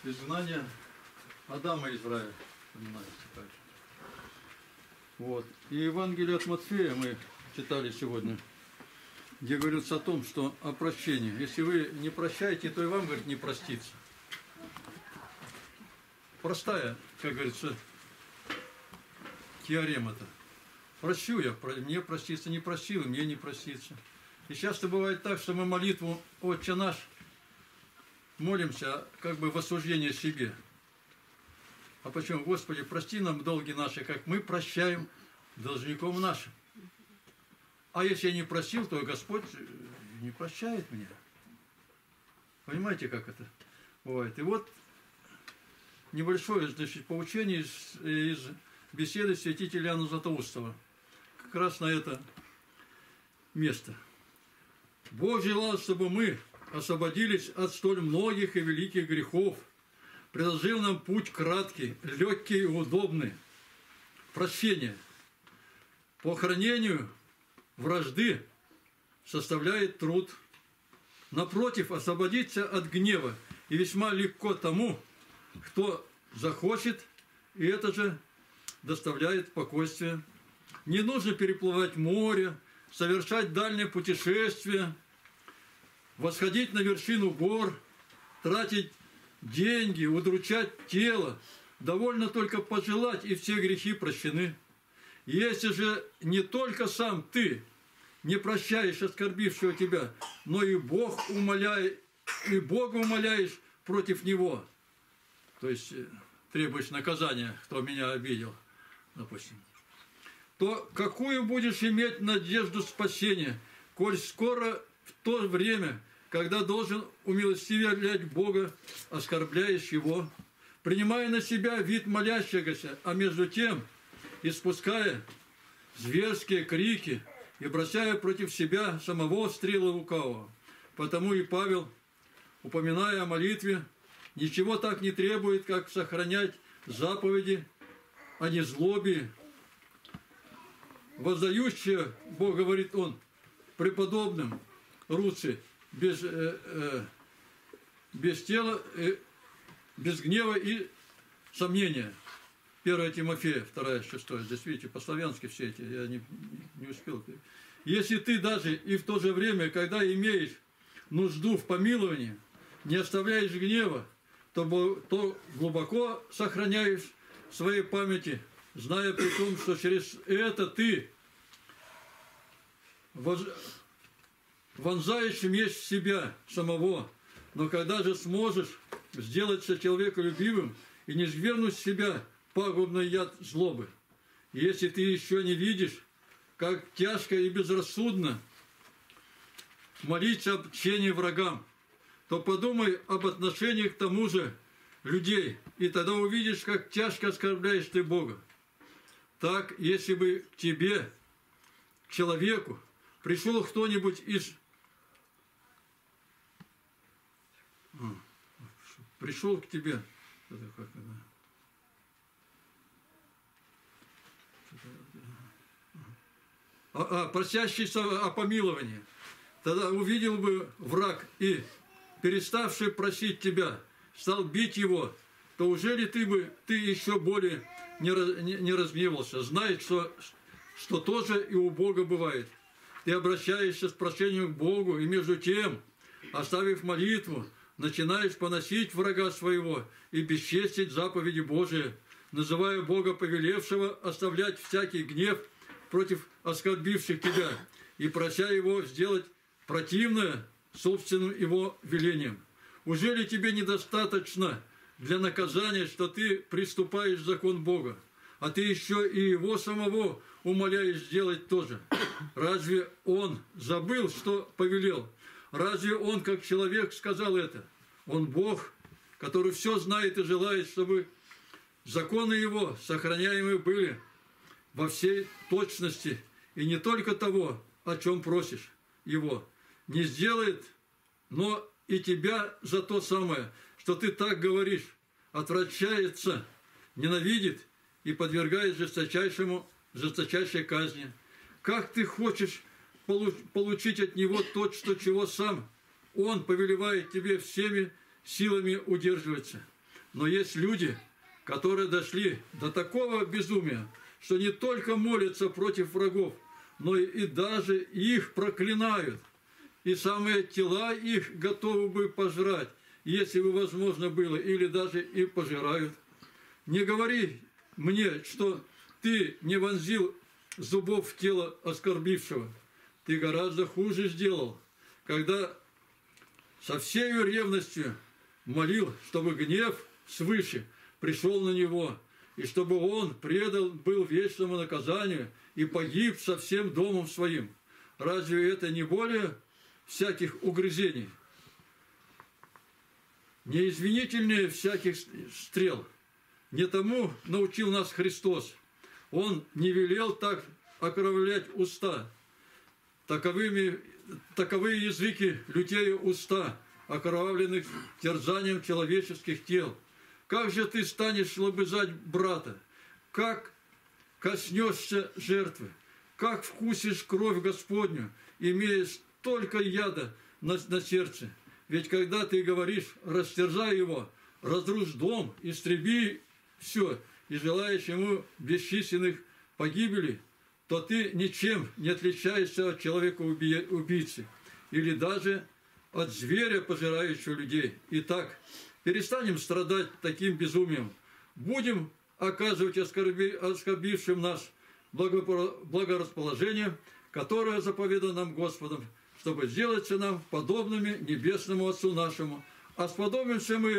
изгнания Адама из рая. Понимаете, так. Вот. И Евангелие от Матфея мы читали сегодня, где говорится о том, что о прощении. Если вы не прощаете, то и вам, говорит, не простится. Простая, как говорится, теорема-то. Прощу я, мне простится, не просил, мне не простится. И часто бывает так, что мы молитву «Отче наш» молимся как бы в осуждении себе. А почему? Господи, прости нам долги наши, как мы прощаем должником нашим. А если я не просил, то Господь не прощает меня. Понимаете, как это бывает? И вот небольшое, значит, поучение из беседы святителя Иоанна Златоустова. Как раз на это место. Бог желал, чтобы мы освободились от столь многих и великих грехов, предложил нам путь краткий, легкий и удобный. Прощение. По охранению вражды составляет труд. Напротив, освободиться от гнева и весьма легко тому, кто захочет, и это же доставляет спокойствие. Не нужно переплывать море, совершать дальние путешествия, восходить на вершину гор, тратить деньги, удручать тело. Довольно только пожелать, и все грехи прощены. Если же не только сам ты не прощаешь оскорбившего тебя, но и Бога умоляешь против него, то есть требуешь наказания, кто меня обидел, допустим, то какую будешь иметь надежду спасения, коль скоро в то время, когда должен умилостивлять Бога, оскорбляешь Его, принимая на себя вид молящегося, а между тем испуская зверские крики и бросая против себя самого стрелы лукавого. Потому и Павел, упоминая о молитве, ничего так не требует, как сохранять заповеди о незлобии. Воздающее, Бог говорит он, преподобным Руци, без тела, без гнева и сомнения. 1 Тимофея, 2:6. Здесь, видите, по-славянски все эти, я не успел. Если ты даже и в то же время, когда имеешь нужду в помиловании, не оставляешь гнева, то глубоко сохраняешь в своей памяти, зная при том, что через это ты вонзаешь меч в себя самого, но когда же сможешь сделаться человеколюбивым и не свергнуть с себя пагубный яд злобы. И если ты еще не видишь, как тяжко и безрассудно молиться об прощении врагам, то подумай об отношении к тому же людей, и тогда увидишь, как тяжко оскорбляешь ты Бога. Так, если бы к тебе, к человеку, пришел кто-нибудь пришел к тебе, просящийся о помиловании, тогда увидел бы враг и, переставший просить тебя, стал бить его, то уже ли ты еще более не разгневался, зная, что тоже и у Бога бывает. Ты обращаешься с прошением к Богу, и между тем, оставив молитву, начинаешь поносить врага своего и бесчестить заповеди Божии, называя Бога повелевшего оставлять всякий гнев против оскорбивших тебя и прося Его сделать противное собственным Его велением. Уже ли тебе недостаточно для наказания, что ты приступаешь в закон Бога, а ты еще и Его самого умоляешь сделать то же? Разве Он забыл, что повелел? Разве Он, как человек, сказал это? Он Бог, который все знает и желает, чтобы законы Его сохраняемые были во всей точности, и не только того, о чем просишь Его. Не сделает, но и тебя за то самое, что ты так говоришь, отвращается, ненавидит и подвергает жесточайшей казни. Как ты хочешь получить от Него то, чего сам Он повелевает тебе всеми силами удерживаться? Но есть люди, которые дошли до такого безумия, что не только молятся против врагов, но и даже их проклинают. И самые тела их готовы бы пожрать, если бы возможно было, или даже и пожирают. Не говори мне, что ты не вонзил зубов в тело оскорбившего. Ты гораздо хуже сделал, когда со всей ревностью молил, чтобы гнев свыше пришел на него, и чтобы он предан был вечному наказанию и погиб со всем домом своим. Разве это не более всяких угрызений? Неизвинительнее всяких стрел. Не тому научил нас Христос. Он не велел так окровлять уста. Таковые языки лютея уста, окровавленных терзанием человеческих тел. Как же ты станешь лобызать брата? Как коснешься жертвы? Как вкусишь кровь Господню, имея столько яда на сердце? Ведь когда ты говоришь, растерзай его, разрушь дом, истреби все, и желаешь ему бесчисленных погибелей, то ты ничем не отличаешься от человека-убийцы или даже от зверя, пожирающего людей. Итак, перестанем страдать таким безумием. Будем оказывать оскорбившим нас благорасположение, которое заповедано нам Господом, чтобы сделаться нам подобными Небесному Отцу нашему. Освободимся мы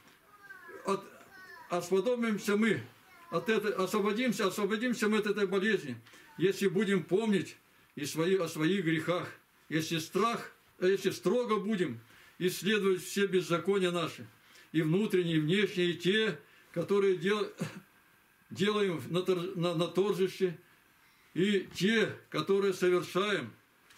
от этой болезни, если будем помнить о своих грехах, если строго будем исследовать все беззакония наши, и внутренние, и внешние, и те, которые делаем на торжище, и те, которые совершаем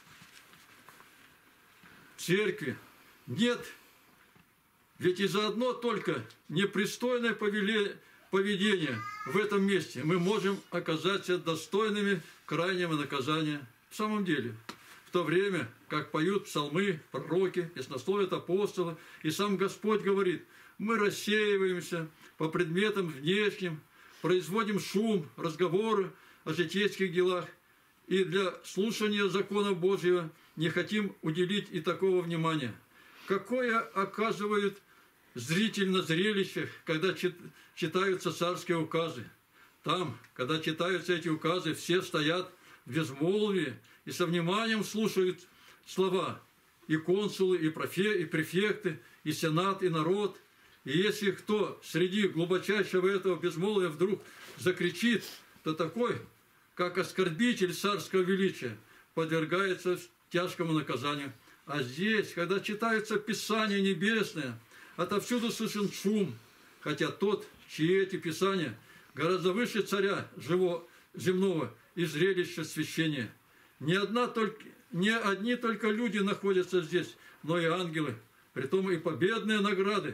в церкви. Нет, ведь и заодно только непристойное поведение в этом месте мы можем оказаться достойными крайнего наказания. В самом деле, в то время, как поют псалмы, пророки, яснословят апостолы, и сам Господь говорит, мы рассеиваемся по предметам внешним, производим шум, разговоры о житейских делах, и для слушания закона Божьего не хотим уделить и такого внимания. Какое оказывают зритель на зрелищах, когда читаются царские указы? Там, когда читаются эти указы, все стоят в безмолвии и со вниманием слушают слова. И консулы, и префекты, и сенат, и народ. И если кто среди глубочайшего этого безмолвия вдруг закричит, то такой, как оскорбитель царского величия, подвергается тяжкому наказанию. А здесь, когда читаются Писания небесные, отовсюду слышен шум, хотя тот, чьи эти Писания гораздо выше царя земного и зрелища священия. Не одни только люди находятся здесь, но и ангелы, притом и победные награды,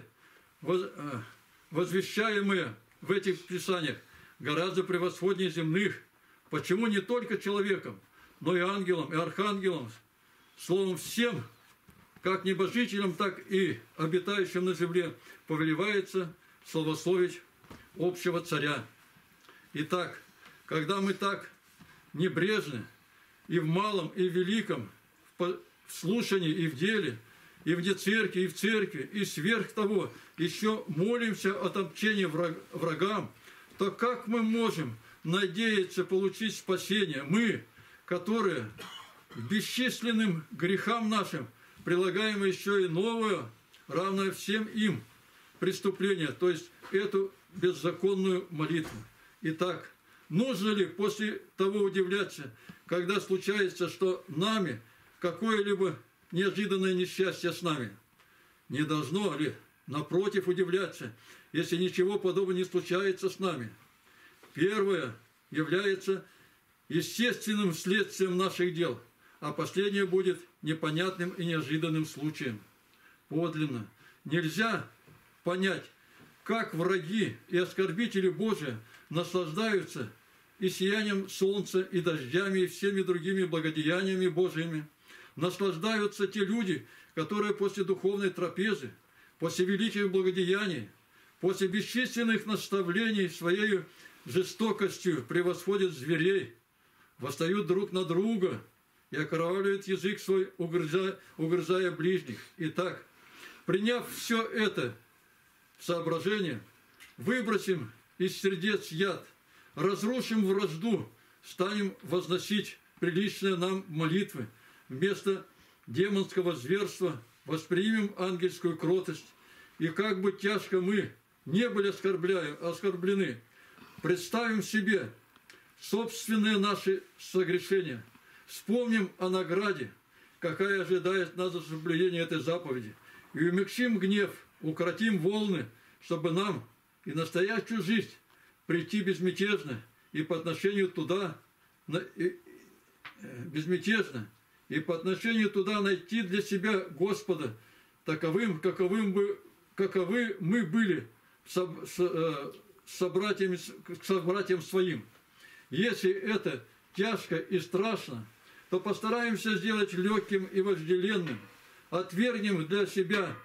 возвещаемые в этих Писаниях, гораздо превосходнее земных. Почему не только человеком, но и ангелам, и архангелам, словом, всем, как небожителям, так и обитающим на земле, повелевается славословить общего царя. Итак, когда мы так небрежны и в малом, и в великом, в слушании, и в деле, и вне церкви, и в церкви, и сверх того еще молимся о отомщении врагам, то как мы можем надеяться получить спасение? Мы, которые к бесчисленным грехам нашим прилагаем еще и новое, равное всем им, преступление, то есть эту беззаконную молитву. Итак, нужно ли после того удивляться, когда случается, что нами какое-либо неожиданное несчастье с нами? Не должно ли, напротив, удивляться, если ничего подобного не случается с нами? Первое является естественным следствием наших дел, а последнее будет непонятным и неожиданным случаем. Подлинно нельзя понять, как враги и оскорбители Божии наслаждаются и сиянием солнца, и дождями, и всеми другими благодеяниями Божьими. Наслаждаются те люди, которые после духовной трапезы, после великих благодеяний, после бесчисленных наставлений своей жестокостью превосходят зверей, восстают друг на друга и окровавливают язык свой, угрызая ближних. Итак, приняв все это в соображение, выбросим из сердец яд, разрушим вражду, станем возносить приличные нам молитвы, вместо демонского зверства воспримем ангельскую кротость, и как бы тяжко мы не были оскорблены, представим себе собственные наши согрешения, вспомним о награде, какая ожидает нас за соблюдение этой заповеди, и умягчим гнев, укротим волны, чтобы нам и настоящую жизнь прийти безмятежно и по отношению туда найти для себя Господа таковым, каковы мы были к собратьям своим. Если это тяжко и страшно, то постараемся сделать легким и вожделенным. Отвергнем для себя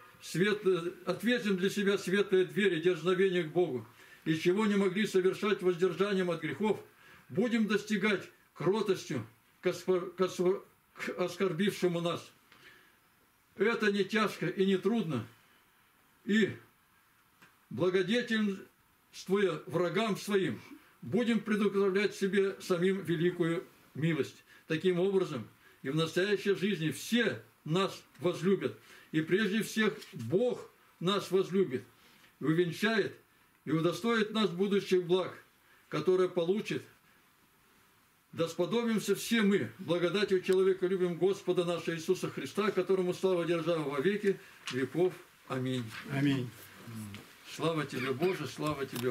светлые двери дерзновения к Богу, и чего не могли совершать воздержанием от грехов, будем достигать кротостью к оскорбившему нас. Это не тяжко и не трудно, и благодетельствуя врагам своим, будем предоставлять себе самим великую милость. Таким образом, и в настоящей жизни все нас возлюбят, и прежде всех Бог нас возлюбит, и увенчает, и удостоит нас будущих благ, которые получит. Да сподобимся все мы благодатью человеколюбием Господа нашего Иисуса Христа, которому слава держава во веки веков. Аминь. Аминь. Слава Тебе, Боже, слава Тебе.